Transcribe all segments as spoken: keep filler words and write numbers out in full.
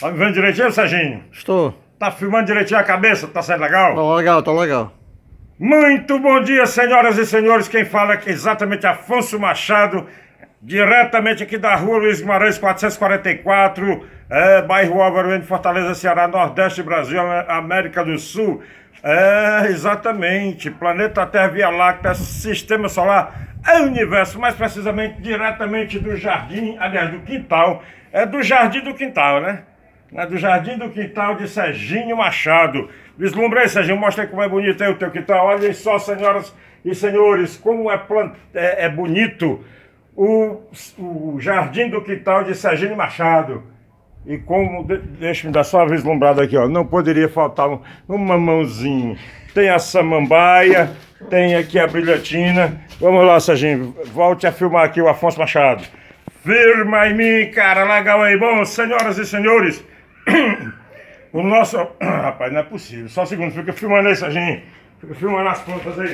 Tá me vendo direitinho, Serginho? Estou. Tá filmando direitinho a cabeça? Tá saindo legal? Tá legal, tá legal. Muito bom dia, senhoras e senhores. Quem fala aqui é exatamente Afonso Machado, diretamente aqui da rua Luiz Guimarães, quatrocentos e quarenta e quatro, é, bairro Álvaro de Fortaleza, Ceará, Nordeste, Brasil, América do Sul. É, exatamente, planeta Terra, Via Láctea, Sistema Solar, é o universo, mais precisamente diretamente do jardim, aliás, do quintal, é do jardim do quintal, né? É do jardim do quintal de Serginho Machado. Vislumbrei, Serginho, mostra aí como é bonito aí o teu quintal. Olhem só, senhoras e senhores, como é, plant... é, é bonito o, o jardim do quintal de Serginho Machado. E como, deixa-me dar só uma vislumbrada aqui, ó, não poderia faltar um, um mamãozinho. Tem a samambaia, tem aqui a brilhantina. Vamos lá, Serginho, volte a filmar aqui o Afonso Machado. Firma em mim, cara, legal aí. Bom, senhoras e senhores, o nosso... Rapaz, não é possível, só um segundo, fica filmando aí, Serginho. Fica filmando as plantas aí.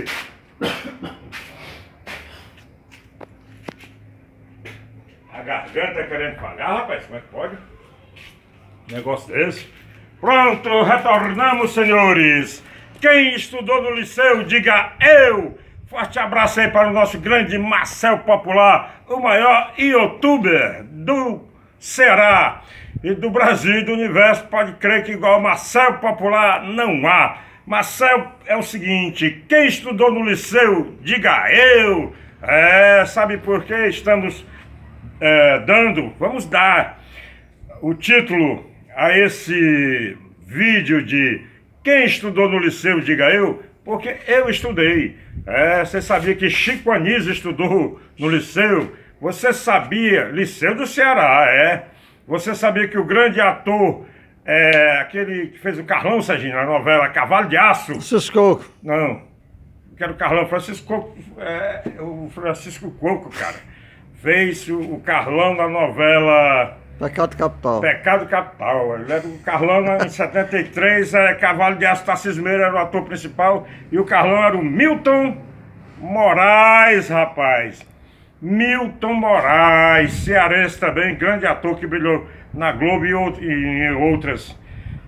A garganta querendo falhar, rapaz, como é que pode? Negócio desse. Pronto, retornamos, senhores. Quem estudou no liceu, diga eu. Forte abraço aí para o nosso grande Marcel Popular, o maior youtuber do Ceará e do Brasil e do universo. Pode crer que igual Marcel Popular não há. Marcel é o seguinte, quem estudou no liceu, diga eu. É, sabe por que estamos é, dando, vamos dar o título a esse vídeo de quem estudou no liceu, diga eu, porque eu estudei. É, você sabia que Chico Anísio estudou no liceu? Você sabia, Liceu do Ceará, é. Você sabia que o grande ator, é, aquele que fez o Carlão, Serginho, na novela Cavalo de Aço... Francisco Coco. Não, que era o Carlão, Francisco Coco, é, o Francisco Coco, cara. Fez o, o Carlão na novela... Pecado Capital. Pecado Capital. Ele era o Carlão em setenta e três, é, Cavalo de Aço, Tarcísio Meira era o ator principal. E o Carlão era o Milton Moraes, rapaz. Milton Moraes, cearense também, grande ator que brilhou na Globo e, out e em outras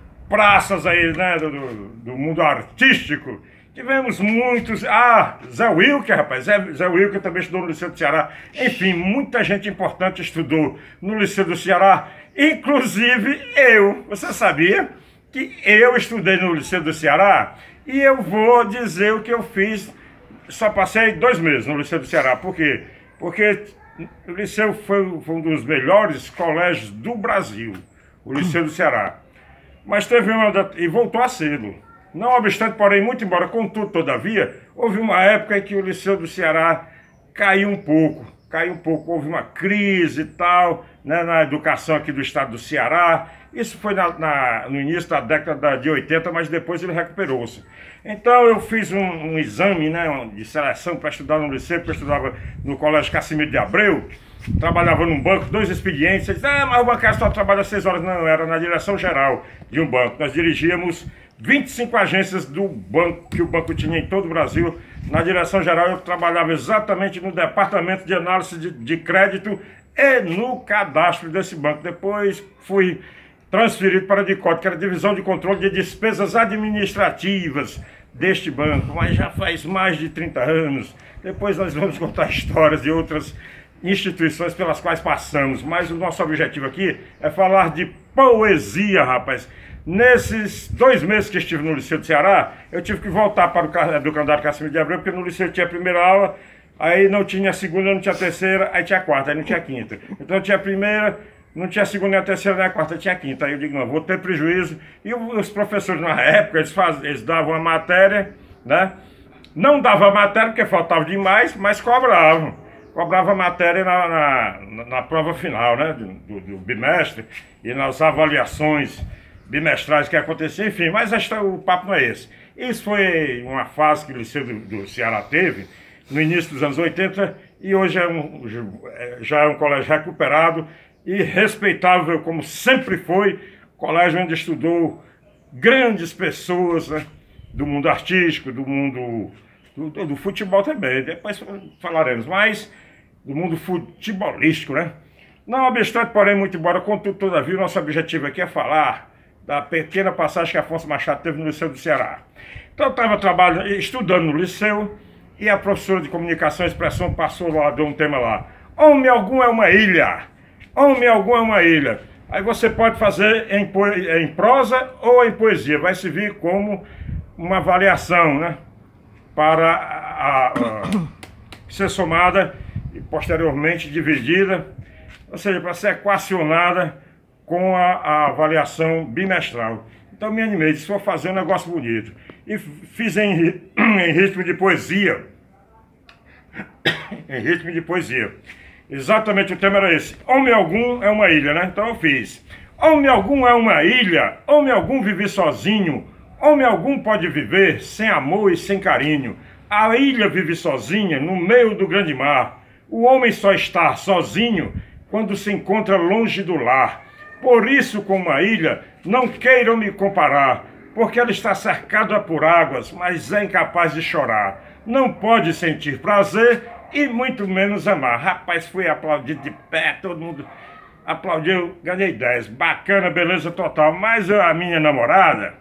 praças aí, né, do, do mundo artístico. Tivemos muitos... Ah, Zé Wilker, rapaz. Zé, Zé Wilker também estudou no Liceu do Ceará. Enfim, muita gente importante estudou no Liceu do Ceará. Inclusive eu. Você sabia que eu estudei no Liceu do Ceará? E eu vou dizer o que eu fiz. Só passei dois meses no Liceu do Ceará. Por quê? Porque o Liceu foi, foi um dos melhores colégios do Brasil. O Liceu do Ceará. Mas teve uma... E voltou a ser. Não obstante, porém, muito embora, contudo, todavia, houve uma época em que o Liceu do Ceará caiu um pouco, caiu um pouco, houve uma crise e tal, né, na educação aqui do estado do Ceará. Isso foi na, na, no início da década de oitenta, mas depois ele recuperou-se. Então eu fiz um, um exame, né, de seleção para estudar no Liceu, porque eu estudava no Colégio Cassimiro de Abreu, trabalhava num banco, dois expedientes. Disse, ah, mas o bancário só trabalha seis horas. Não, era na direção geral de um banco. Nós dirigíamos vinte e cinco agências do banco, que o banco tinha em todo o Brasil. Na direção geral eu trabalhava exatamente no departamento de análise de, de crédito e no cadastro desse banco. Depois fui transferido para a DICOT, que era a Divisão de Controle de Despesas Administrativas deste banco, mas já faz mais de trinta anos. Depois nós vamos contar histórias de outras instituições pelas quais passamos, mas o nosso objetivo aqui é falar de poesia, rapaz. Nesses dois meses que estive no Liceu do Ceará, eu tive que voltar para o Educandário Cassimiro de Abreu, porque no Liceu tinha a primeira aula, aí não tinha a segunda, não tinha a terceira, aí tinha a quarta, aí não tinha a quinta. Então tinha a primeira, não tinha a segunda, nem a terceira, nem a quarta, tinha a quinta. Aí eu digo, não, vou ter prejuízo. E os professores na época, eles, faz, eles davam a matéria, né? Não davam a matéria porque faltava demais, mas cobravam. Cobrava a matéria na, na, na prova final, né? Do, do, do bimestre e nas avaliações bimestrais que aconteciam, enfim, mas esta, o papo não é esse. Isso foi uma fase que o Liceu do, do Ceará teve no início dos anos oitenta e hoje é um, já é um colégio recuperado e respeitável, como sempre foi, colégio onde estudou grandes pessoas, né, do mundo artístico, do mundo do, do futebol também, depois falaremos, mas do mundo futebolístico, né? Não obstante, porém, muito embora, contudo, todavia, o nosso objetivo aqui é falar da pequena passagem que Afonso Machado teve no Liceu do Ceará. Então eu estava trabalhando, estudando no liceu, e a professora de comunicação e expressão passou lá, deu um tema lá. Homem algum é uma ilha. Homem algum é uma ilha. Aí você pode fazer em, em prosa ou em poesia. Vai servir como uma avaliação, né? Para a, a, a ser somada e posteriormente dividida, ou seja, para ser equacionada com a, a avaliação bimestral. Então me animei, disse, vou fazer um negócio bonito. E fiz em, em ritmo de poesia. Em ritmo de poesia. Exatamente o tema era esse. Homem algum é uma ilha, né? Então eu fiz. Homem algum é uma ilha. Homem algum vive sozinho. Homem algum pode viver sem amor e sem carinho. A ilha vive sozinha no meio do grande mar. O homem só está sozinho quando se encontra longe do lar. Por isso, com uma ilha, não queiram me comparar, porque ela está cercada por águas, mas é incapaz de chorar. Não pode sentir prazer e muito menos amar. Rapaz, fui aplaudido de pé, todo mundo aplaudiu, ganhei dez. Bacana, beleza total. Mas a minha namorada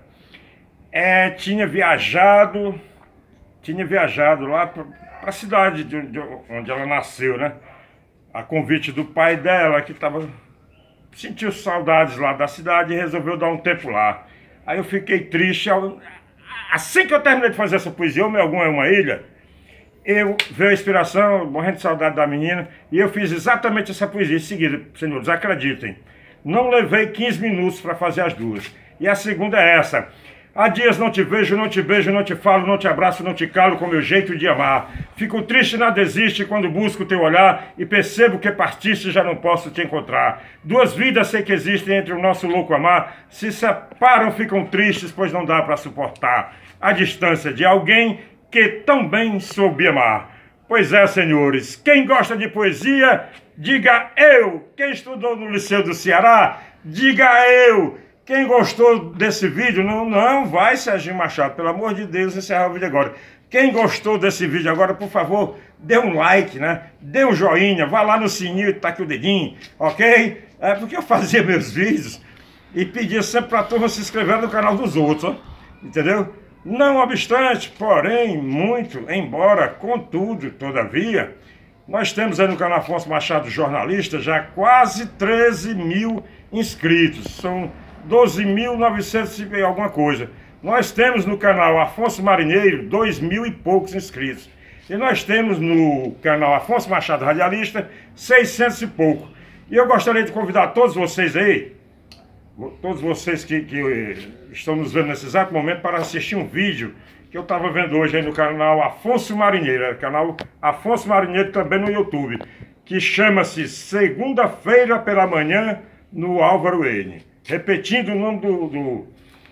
é, tinha viajado, tinha viajado lá para a cidade de, de onde ela nasceu, né? A convite do pai dela, que estava... sentiu saudades lá da cidade e resolveu dar um tempo lá. Aí eu fiquei triste. Assim que eu terminei de fazer essa poesia, Homem Algum é uma Ilha, eu veio a inspiração, morrendo de saudade da menina, e eu fiz exatamente essa poesia em seguida, senhores, acreditem. Não levei quinze minutos para fazer as duas. E a segunda é essa. Há dias não te vejo, não te beijo, não te falo, não te abraço, não te calo com meu jeito de amar. Fico triste e não desiste quando busco teu olhar e percebo que partiste e já não posso te encontrar. Duas vidas sei que existem entre o nosso louco amar, se separam, ficam tristes, pois não dá para suportar a distância de alguém que tão bem soube amar. Pois é, senhores, quem gosta de poesia, diga eu. Quem estudou no Liceu do Ceará, diga eu. Quem gostou desse vídeo, não, não vai, Serginho Machado, pelo amor de Deus, encerrar o vídeo agora. Quem gostou desse vídeo agora, por favor, dê um like, né? Dê um joinha, vá lá no sininho e taque o dedinho, ok? É porque eu fazia meus vídeos e pedia sempre para a turma se inscrever no canal dos outros, ó, entendeu? Não obstante, porém, muito, embora, contudo, todavia, nós temos aí no canal Afonso Machado Jornalista já quase treze mil inscritos. São doze mil e novecentos e alguma coisa. Nós temos no canal Afonso Marinheiro dois mil e poucos inscritos. E nós temos no canal Afonso Machado Radialista seiscentos e pouco. E eu gostaria de convidar todos vocês aí, todos vocês que, que estão nos vendo nesse exato momento, para assistir um vídeo que eu estava vendo hoje aí no canal Afonso Marinheiro, é, canal Afonso Marinheiro também no YouTube, que chama-se Segunda-feira pela Manhã no Álvaro N. Repetindo o nome do, do,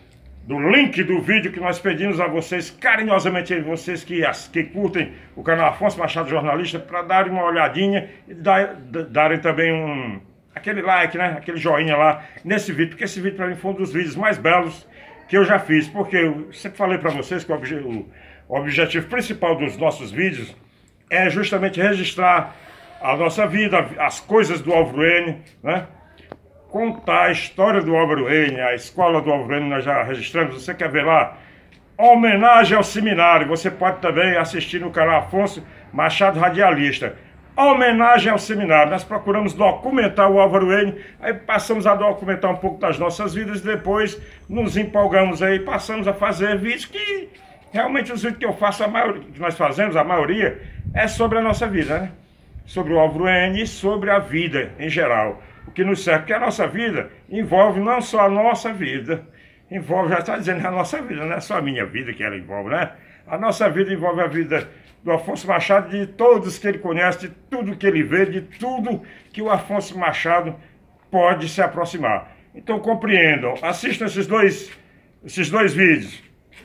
do link do vídeo que nós pedimos a vocês, carinhosamente a vocês que, as, que curtem o canal Afonso Machado Jornalista, para darem uma olhadinha e dar, darem também um, aquele like, né? Aquele joinha lá nesse vídeo, porque esse vídeo para mim foi um dos vídeos mais belos que eu já fiz, porque eu sempre falei para vocês que o, obje, o, o objetivo principal dos nossos vídeos é justamente registrar a nossa vida, as coisas do Álvaro N, né? Contar a história do Álvaro N, a escola do Álvaro N nós já registramos. Você quer ver lá? Homenagem ao seminário. Você pode também assistir no canal Afonso Machado Radialista. Homenagem ao seminário. Nós procuramos documentar o Álvaro N, aí passamos a documentar um pouco das nossas vidas, depois nos empolgamos aí, passamos a fazer vídeos que realmente os vídeos que eu faço, a maioria, que nós fazemos, a maioria, é sobre a nossa vida, né? Sobre o Álvaro N e sobre a vida em geral. O que nos serve, porque a nossa vida envolve não só a nossa vida, envolve, já está dizendo, a nossa vida, não é só a minha vida que ela envolve, né? A nossa vida envolve a vida do Afonso Machado, de todos que ele conhece, de tudo que ele vê, de tudo que o Afonso Machado pode se aproximar. Então compreendam, assistam esses dois, esses dois vídeos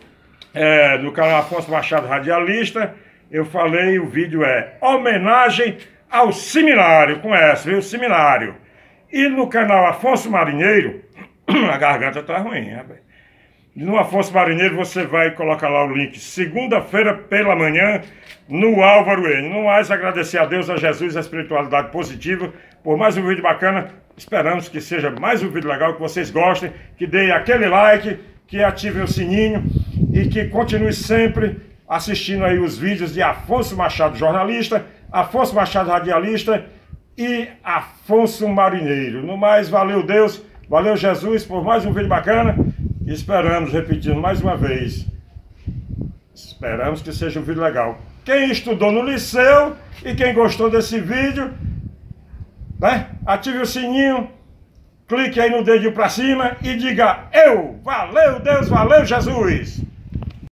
é, no canal Afonso Machado Radialista. Eu falei, o vídeo é Homenagem ao Seminário, com essa, viu? Seminário. E no canal Afonso Marinheiro, a garganta tá ruim, rapaz. no Afonso Marinheiro, você vai colocar lá o link, segunda-feira pela manhã, no Álvaro N. No mais, agradecer a Deus, a Jesus, a espiritualidade positiva, por mais um vídeo bacana. Esperamos que seja mais um vídeo legal, que vocês gostem, que deem aquele like, que ativem o sininho e que continue sempre assistindo aí os vídeos de Afonso Machado, jornalista, Afonso Machado, radialista e Afonso Marinheiro. No mais, valeu Deus, valeu Jesus por mais um vídeo bacana. Esperamos, repetindo mais uma vez, esperamos que seja um vídeo legal. Quem estudou no liceu e quem gostou desse vídeo, né, ative o sininho, clique aí no dedinho pra cima e diga eu, valeu Deus, valeu Jesus!